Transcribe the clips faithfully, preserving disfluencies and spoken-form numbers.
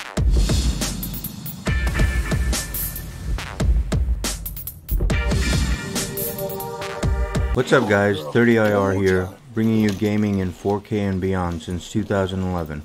What's up guys, thirty I R here, bringing you gaming in four K and beyond since two thousand eleven.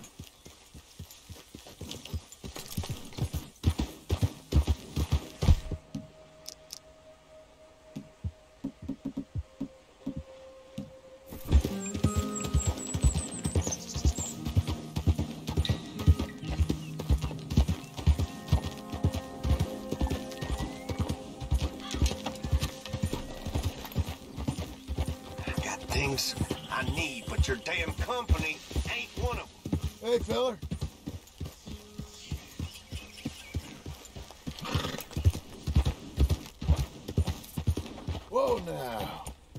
Things I need, but your damn company ain't one of them. Hey, feller. Whoa, now.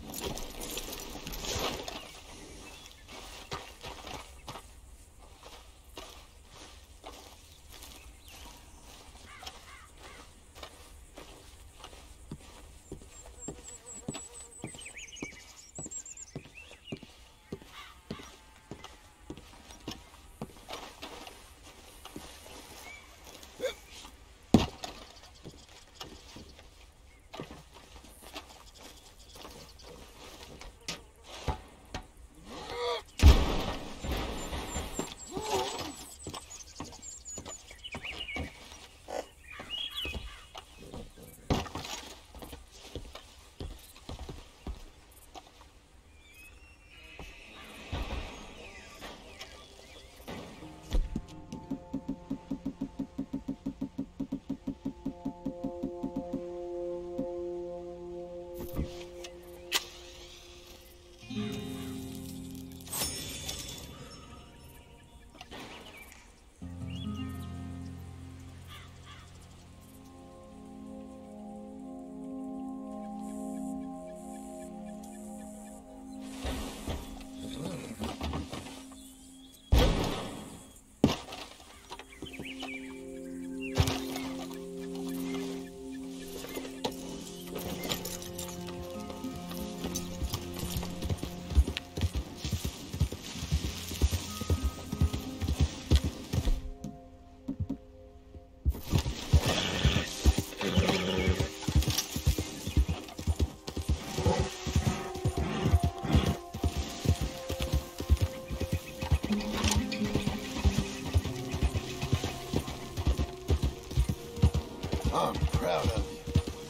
I'm proud of you.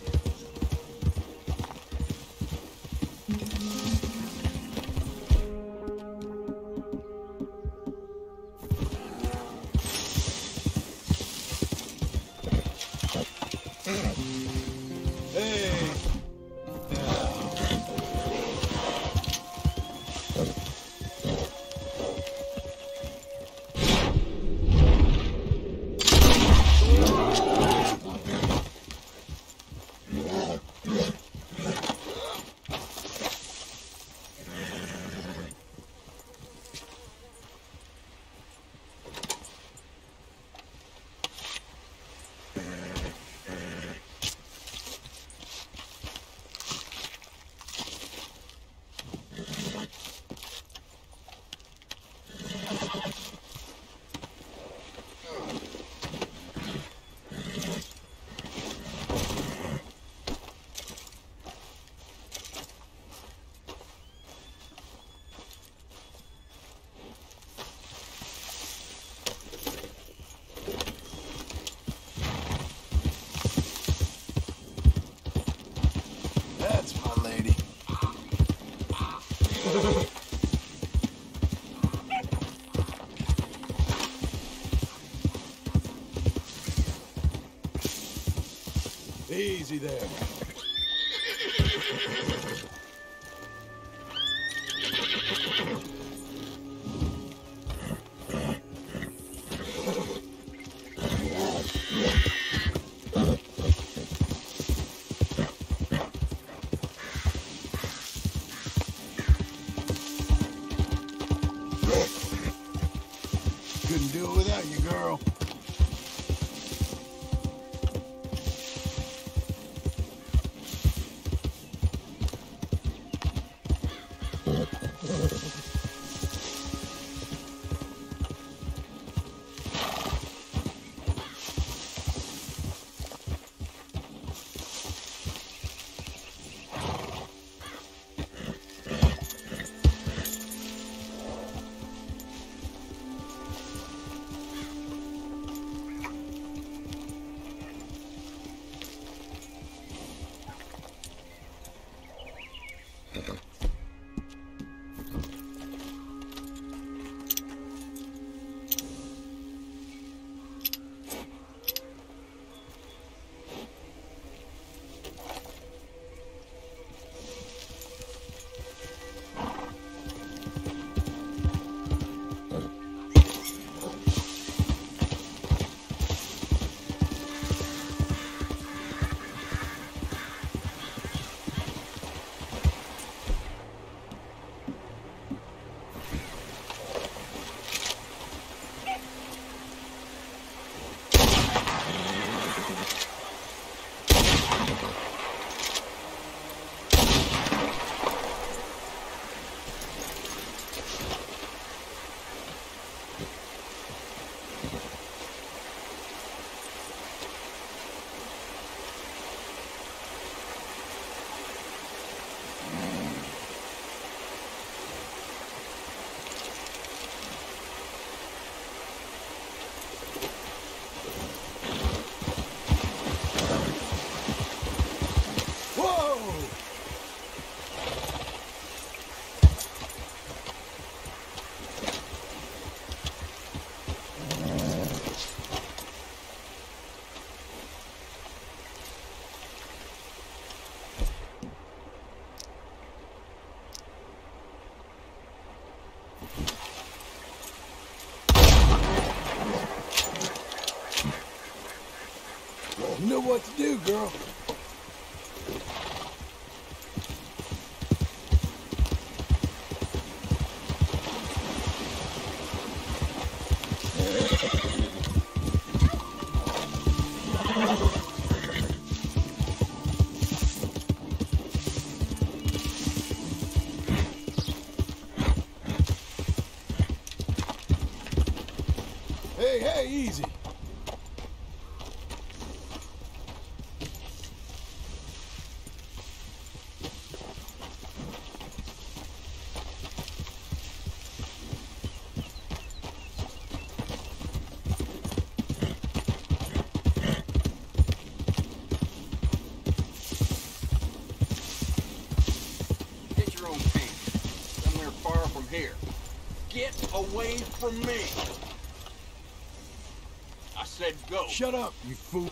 Hey. That's my lady. Easy there. Couldn't do it without you, girl. You know what to do, girl. Hey, hey, easy. Get your own camp. Somewhere far from here. Get away from me. I said go. Shut up, you fool.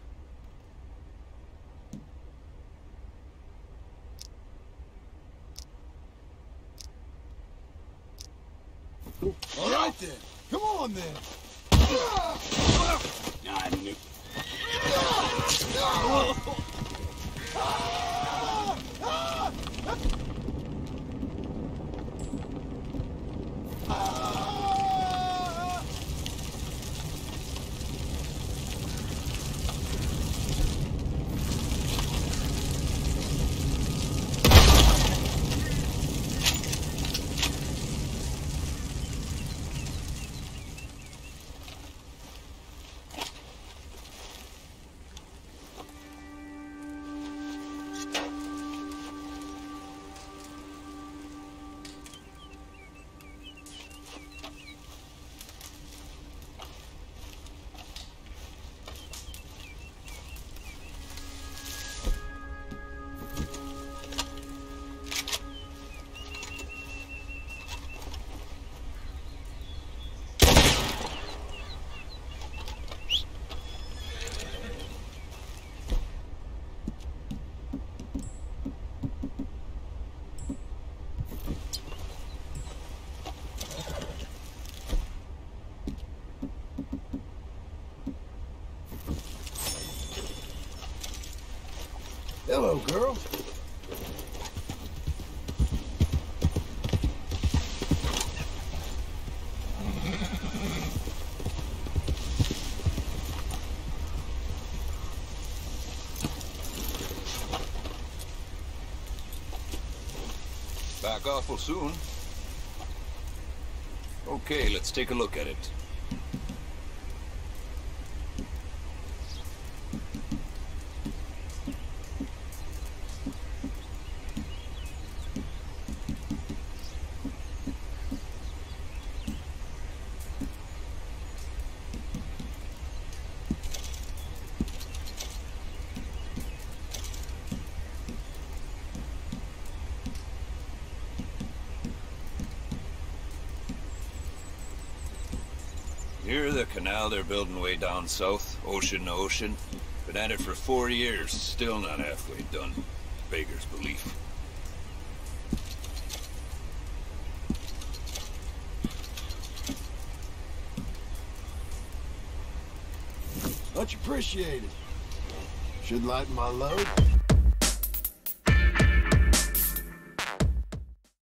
All right then. Come on then. I knew. Hello, girl. Back awful soon. Okay, let's take a look at it. Hear the canal they're building way down south, ocean to ocean? Been at it for four years, still not halfway done. Beggars belief. Much appreciated. Should lighten my load.